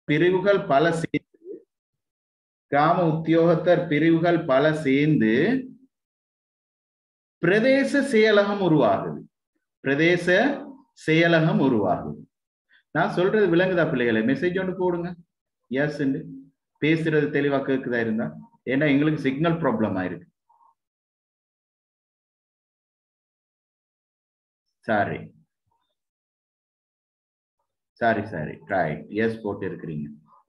பிரிவுகள் பல சேர்ந்து கிராம உத்தியோகத்தர் பிரிவுகள் பல சேர்ந்து பிரதேச செயலகம் உருவாகுது. பிரதேச செயலகம் உருவாகுது. நான் சொல்றது விளங்குதா பிள்ளைகளை? மெசேஜ் ஒன்று போடுங்க. எஸ் பேசுறது தெளிவா கேக்குதா இருந்தா, ஏன்னா எங்களுக்கு சிக்னல் ப்ராப்ளம் ஆயிருக்கு. Sorry sorry sorry right, yes போட்டு இருக்கிறீங்க.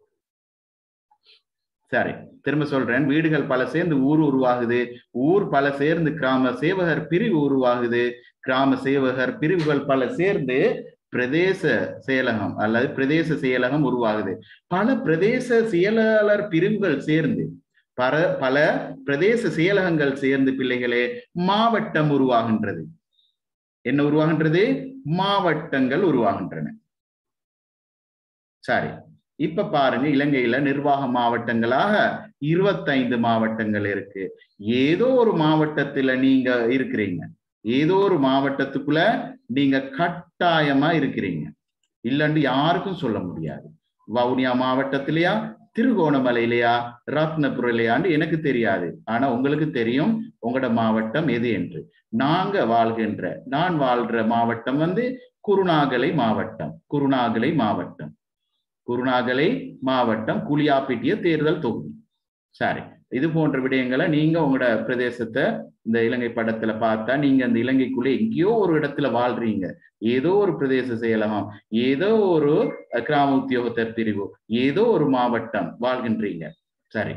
சரி, திரும்ப சொல்றேன். வீடுகள் பல சேர்ந்து ஊர் உருவாகுது. ஊர் பல சேர்ந்து கிராம சேவகர் பிரிவு உருவாகுது. கிராம சேவகர் பிரிவுகள் பல சேர்ந்து பிரதேச செயலகம் அல்லது பிரதேச செயலகம் உருவாகுது. பல பிரதேச செயலாளர் பிரிவுகள் சேர்ந்து பல பிரதேச செயலகங்கள் சேர்ந்து பிள்ளைகளே மாவட்டம் உருவாகின்றது. என்ன உருவாகின்றது? மாவட்டங்கள் உருவாகின்றன. சரி, இப்ப பாருங்க, இலங்கையில நிர்வாக மாவட்டங்களாக 25 மாவட்டங்கள் இருக்கு. ஏதோ ஒரு மாவட்டத்துல நீங்க இருக்கிறீங்க, ஏதோ ஒரு மாவட்டத்துக்குள்ள நீங்க கட்டாயமா இருக்கிறீங்க. இல்லன்னு யாருக்கும் சொல்ல முடியாது. வவுனியா மாவட்டத்திலயா, திருகோணமலையிலையா, ரத்னபுரிலையான்னு எனக்கு தெரியாது. ஆனா உங்களுக்கு தெரியும் உங்களோட மாவட்டம் எது என்று. நான் வாழ்ற மாவட்டம் குருநாகலை மாவட்டம். குருநாகலை மாவட்டம் குளியாப்பிட்டிய தேர்தல் தொகுதி. சரி, இது போன்ற விடயங்களை நீங்க உங்களோட பிரதேசத்தை இந்த இலங்கை படத்துல பார்த்தா நீங்க அந்த இலங்கைக்குள்ளே எங்கேயோ ஒரு இடத்துல வாழ்றீங்க. ஏதோ ஒரு பிரதேச செயலகம், ஏதோ ஒரு கிராம உத்தியோகத்தர் பிரிவு, ஏதோ ஒரு மாவட்டம் வாழ்கின்றீங்க. சரி,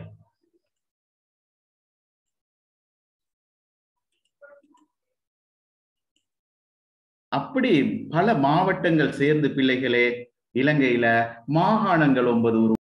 அப்படி பல மாவட்டங்கள் சேர்ந்து பிள்ளைகளே இலங்கையில மாகாணங்கள் 9